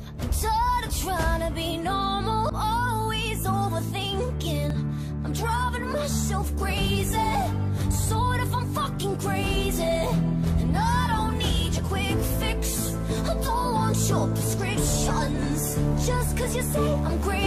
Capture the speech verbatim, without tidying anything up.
I'm tired of trying to be normal, always overthinking. I'm driving myself crazy, sort of I'm fucking crazy. And I don't need your quick fix, I don't want your prescriptions. Just cause you say I'm great